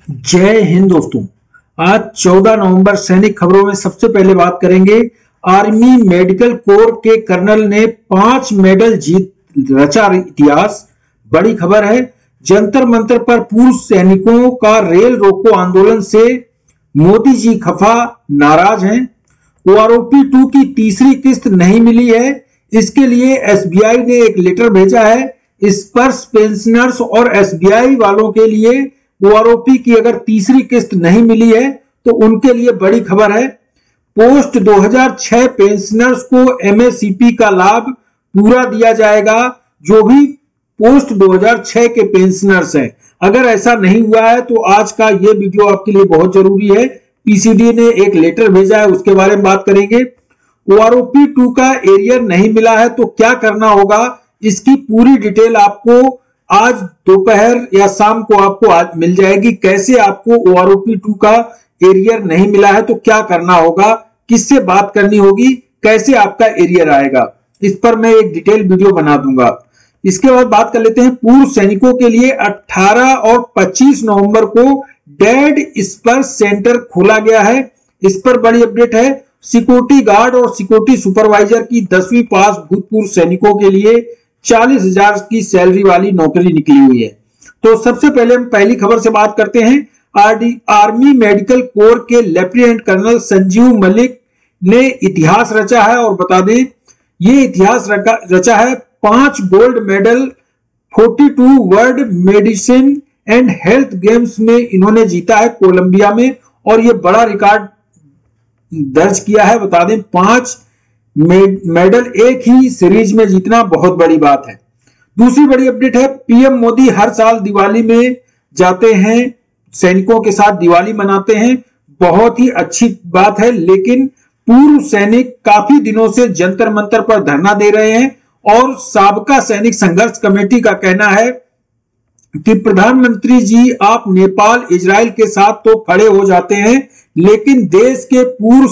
जय हिंद दोस्तों। आज 14 नवंबर सैनिक खबरों में सबसे पहले बात करेंगे। आर्मी मेडिकल कोर के कर्नल ने 5 मेडल जीत रचा इतिहास। बड़ी खबर है। जंतर मंतर पर पूर्व सैनिकों का रेल रोको आंदोलन से मोदी जी खफा, नाराज हैं। ओआरओपी 2 की तीसरी किस्त नहीं मिली है, इसके लिए एसबीआई ने एक लेटर भेजा है। स्पर्श पेंशनर्स और एसबीआई वालों के लिए ओआरओपी की अगर तीसरी किस्त नहीं मिली है तो उनके लिए बड़ी खबर है। पोस्ट 2006 पेंशनर्स को एमएससीपी का लाभ पूरा दिया जाएगा, जो भी पोस्ट 2006 के पेंशनर्स हैं। अगर ऐसा नहीं हुआ है तो आज का ये वीडियो आपके लिए बहुत जरूरी है। पीसीडी ने एक लेटर भेजा है, उसके बारे में बात करेंगे। ओआरओपी 2 का एरियर नहीं मिला है तो क्या करना होगा, इसकी पूरी डिटेल आपको आज दोपहर या शाम को आपको आज मिल जाएगी। कैसे आपको ओआरओपी 2 का एरियर नहीं मिला है तो क्या करना होगा, किससे बात करनी होगी, कैसे आपका एरियर आएगा, इस पर मैं एक डिटेल वीडियो बना दूंगा। इसके बाद बात कर लेते हैं पूर्व सैनिकों के लिए 18 और 25 नवंबर को डेड स्पर्श सेंटर खोला गया है। इस पर बड़ी अपडेट है। सिक्योरिटी गार्ड और सिक्योरिटी सुपरवाइजर की 10वीं पास भूतपूर्व सैनिकों के लिए 40,000 की सैलरी वाली नौकरी निकली हुई है। तो सबसे पहले हम पहली खबर से बात करते हैं। आर्मी मेडिकल कोर के लेफ्टिनेंट कर्नल संजीव मलिक ने इतिहास रचा है। और बता दें, ये इतिहास रचा है। 5 gold medal 42 world medicine and health games में इन्होंने जीता है कोलंबिया में, और ये बड़ा रिकॉर्ड दर्ज किया है। बता दें, 5 मेडल एक ही सीरीज में जीतना बहुत बड़ी बात है। दूसरी बड़ी अपडेट है, पीएम मोदी हर साल दिवाली में जाते हैं, सैनिकों के साथ दिवाली मनाते हैं। बहुत ही अच्छी बात है, लेकिन पूर्व सैनिक काफी दिनों से जंतर मंतर पर धरना दे रहे हैं और साबका सैनिक संघर्ष कमेटी का कहना है कि प्रधानमंत्री जी, आप नेपाल इजराइल के साथ तो खड़े हो जाते हैं, लेकिन देश के पूर्व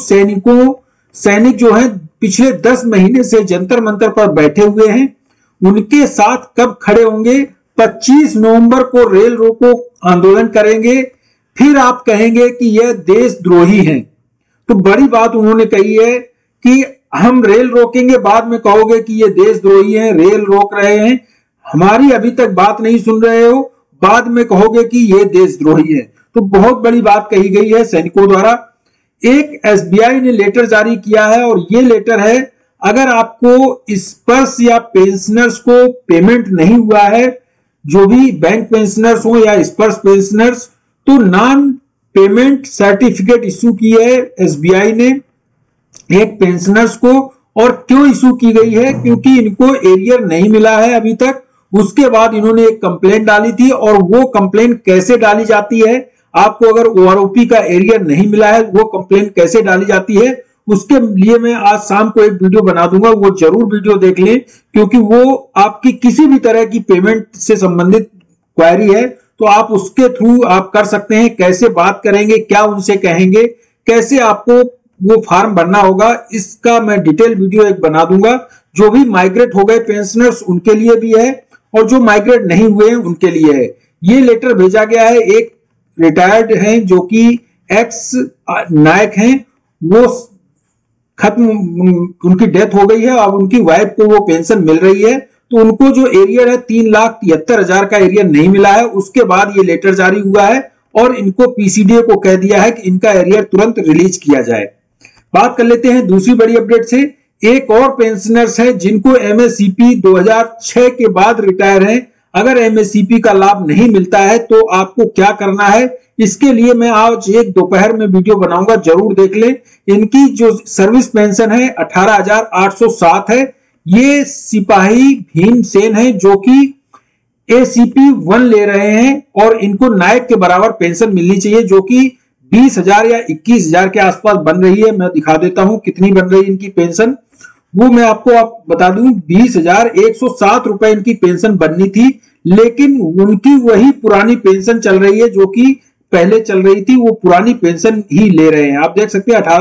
सैनिक जो हैं पिछले 10 महीने से जंतर मंतर पर बैठे हुए हैं, उनके साथ कब खड़े होंगे। 25 नवंबर को रेल रोको आंदोलन करेंगे, फिर आप कहेंगे कि यह देशद्रोही हैं। तो बड़ी बात उन्होंने कही है कि हम रेल रोकेंगे, बाद में कहोगे कि ये देशद्रोही हैं, रेल रोक रहे हैं। हमारी अभी तक बात नहीं सुन रहे हो, बाद में कहोगे कि ये देशद्रोही है। तो बहुत बड़ी बात कही गई है सैनिकों द्वारा। एक एसबीआई ने लेटर जारी किया है, और ये लेटर है, अगर आपको स्पर्श या पेंशनर्स को पेमेंट नहीं हुआ है, जो भी बैंक पेंशनर्स हो या स्पर्श पेंशनर्स, तो नॉन पेमेंट सर्टिफिकेट इश्यू की है एसबीआई ने एक पेंशनर्स को। और क्यों इश्यू की गई है, क्योंकि इनको एरियर नहीं मिला है अभी तक। उसके बाद इन्होंने एक कंप्लेंट डाली थी, और वो कंप्लेंट कैसे डाली जाती है, आपको अगर ओआरओपी का एरियर नहीं मिला है वो कंप्लेंट कैसे डाली जाती है, उसके लिए मैं आज शाम को एक वीडियो बना दूंगा। वो जरूर वीडियो देख लें, क्योंकि वो आपकी किसी भी तरह की पेमेंट से संबंधित क्वेरी है तो आप उसके थ्रू आप कर सकते हैं। कैसे बात करेंगे, क्या उनसे कहेंगे, कैसे आपको वो फॉर्म भरना होगा, इसका मैं डिटेल वीडियो एक बना दूंगा। जो भी माइग्रेट हो गए पेंशनर्स उनके लिए भी है, और जो माइग्रेट नहीं हुए हैं उनके लिए है। ये लेटर भेजा गया है। एक रिटायर्ड हैं जो कि एक्स नायक हैं, वो खत्म, उनकी डेथ हो गई है, अब उनकी वाइफ को वो पेंशन मिल रही है। तो उनको जो एरियर है 3,73,000 का एरियर नहीं मिला है। उसके बाद ये लेटर जारी हुआ है, और इनको पीसीडीए को कह दिया है कि इनका एरियर तुरंत रिलीज किया जाए। बात कर लेते हैं दूसरी बड़ी अपडेट से। एक और पेंशनर्स है जिनको एमएससीपी 2006 के बाद रिटायर हैं। अगर एमएससीपी का लाभ नहीं मिलता है तो आपको क्या करना है, इसके लिए मैं आज एक दोपहर में वीडियो बनाऊंगा, जरूर देख लें। इनकी जो सर्विस पेंशन है 18,807 है। ये सिपाही भीमसेन है जो कि एसीपी 1 ले रहे हैं, और इनको नायक के बराबर पेंशन मिलनी चाहिए, जो कि 20,000 या 21,000 के आसपास बन रही है। मैं दिखा देता हूं कितनी बन रही है इनकी पेंशन, वो मैं आपको बता दूं। 20,107 रुपए इनकी पेंशन बननी थी, लेकिन उनकी वही पुरानी पेंशन चल रही है जो कि पहले चल रही थी, वो पुरानी पेंशन ही ले रहे हैं। आप देख सकते हैं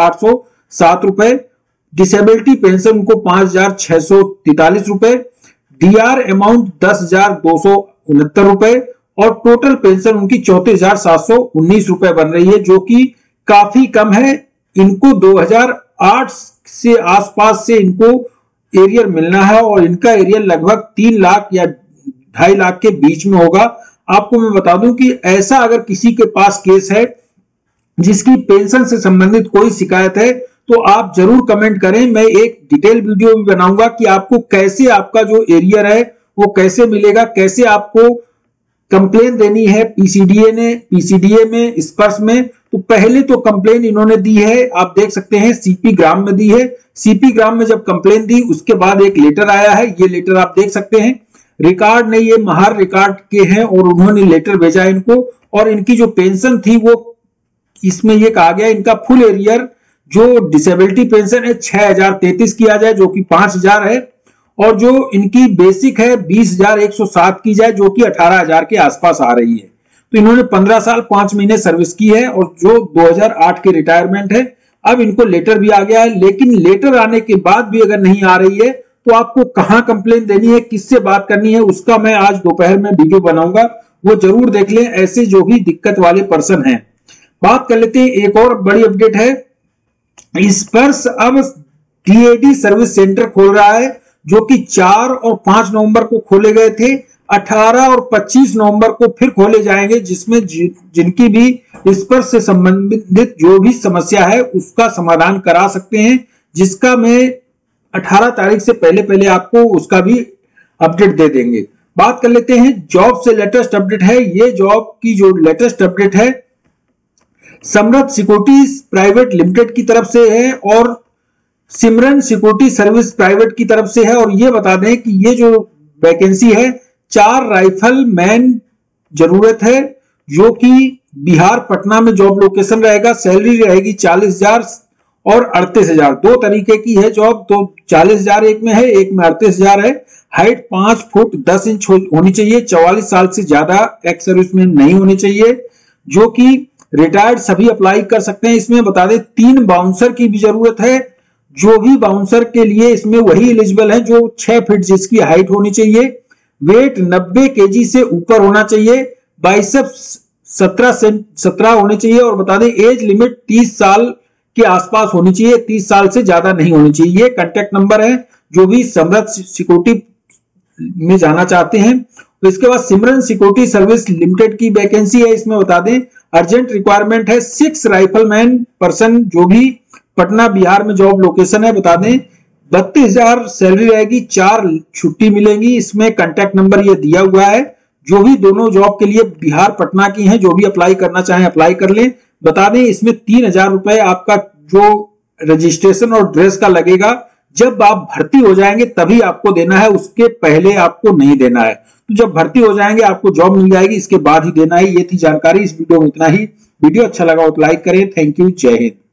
18,807 रुपए। डिसेबिलिटी पेंशन उनको 5,643 रुपए। डीआर अमाउंट 10,269 रुपए, और टोटल पेंशन उनकी 34,719 रुपए बन रही है, जो कि काफी कम है। इनको 2008 से आसपास से इनको एरियर मिलना है और इनका एरियर लगभग 3 लाख या 2.5 लाख के बीच में होगा। आपको मैं बता दूं कि ऐसा अगर किसी के पास केस है जिसकी पेंशन से संबंधित कोई शिकायत है तो आप जरूर कमेंट करें। मैं एक डिटेल वीडियो भी बनाऊंगा कि आपको कैसे आपका जो एरियर है वो कैसे मिलेगा, कैसे आपको कंप्लेन देनी है पीसीडीए में, स्पर्श में। तो पहले तो कंप्लेन इन्होंने दी है, आप देख सकते हैं सीपी ग्राम में दी है। सीपी ग्राम में जब कंप्लेन दी उसके बाद एक लेटर आया है, ये लेटर आप देख सकते हैं। रिकॉर्ड नहीं, ये महार रिकॉर्ड के हैं और उन्होंने लेटर भेजा इनको। और इनकी जो पेंशन थी वो इसमें ये कहा गया इनका फुल एरियर जो डिसेबिलिटी पेंशन है 6,033 किया जाए, जो कि 5,000 है, और जो इनकी बेसिक है 20,107 की जाए, जो कि 18,000 के आसपास आ रही है। तो इन्होंने 15 साल 5 महीने सर्विस की है और जो 2008 के रिटायरमेंट है। अब इनको लेटर भी आ गया है, लेकिन लेटर आने के बाद भी अगर नहीं आ रही है तो आपको कहां कंप्लेन देनी है, किससे बात करनी है, उसका मैं आज दोपहर में वीडियो बनाऊंगा, वो जरूर देख लें, ऐसे जो भी दिक्कत वाले पर्सन हैं। बात कर लेते हैं, एक और बड़ी अपडेट है, स्पर्श अब डीएडी सर्विस सेंटर खोल रहा है, जो कि 4 और 5 नवंबर को खोले गए थे। 18 और 25 नवंबर को फिर खोले जाएंगे, जिसमें जिनकी भी स्पर्श से संबंधित जो भी समस्या है उसका समाधान करा सकते हैं, जिसका मैं 18 तारीख से पहले पहले आपको उसका भी अपडेट दे देंगे। बात कर लेते हैं जॉब से लेटेस्ट अपडेट है। ये जॉब की जो लेटेस्ट अपडेट है समृद्ध सिक्योरिटी प्राइवेट लिमिटेड की तरफ से है और सिमरन सिक्योरिटी सर्विस प्राइवेट की तरफ से है। और ये बता दें कि ये जो वैकेंसी है 4 राइफल मैन जरूरत है, जो कि बिहार पटना में जॉब लोकेशन रहेगा। सैलरी रहेगी 40,000 और 38,000, 2 तरीके की है जॉब। तो 40,000 एक में है, एक में 38,000 है। हाइट 5 फुट 10 इंच होनी चाहिए। 44 साल से ज्यादा एक्स सर्विसमैन नहीं होने चाहिए, जो कि रिटायर्ड सभी अप्लाई कर सकते हैं। इसमें बता दें 3 बाउंसर की भी जरूरत है, जो भी बाउंसर के लिए इसमें वही एलिजिबल है जो 6 फीट जिसकी हाइट होनी चाहिए। वेट 90 केजी से ऊपर होना चाहिए। बाइसेप्स 17 होने चाहिए। और बता दें एज लिमिट 30 साल के आसपास होनी चाहिए, 30 साल से ज्यादा नहीं होनी चाहिए। ये कांटेक्ट नंबर है जो भी समृद्ध सिक्योरिटी में जाना चाहते हैं। तो इसके बाद सिमरन सिक्योरिटी सर्विस लिमिटेड की वैकेंसी है। इसमें बता दें अर्जेंट रिक्वायरमेंट है 6 राइफलमैन पर्सन, जो भी पटना बिहार में जॉब लोकेशन है। बता दें 32,000 सैलरी रहेगी, 4 छुट्टी मिलेंगी। इसमें कांटेक्ट नंबर ये दिया हुआ है। जो भी दोनों जॉब के लिए बिहार पटना की हैं, जो भी अप्लाई करना चाहें अप्लाई कर लें। बता दें इसमें 3,000 रुपए आपका जो रजिस्ट्रेशन और ड्रेस का लगेगा। जब आप भर्ती हो जाएंगे तभी आपको देना है, उसके पहले आपको नहीं देना है। तो जब भर्ती हो जाएंगे आपको जॉब मिल जाएगी, इसके बाद ही देना है। ये थी जानकारी, इस वीडियो में इतना ही। वीडियो अच्छा लगा हो तो लाइक करें। थैंक यू, जय हिंद।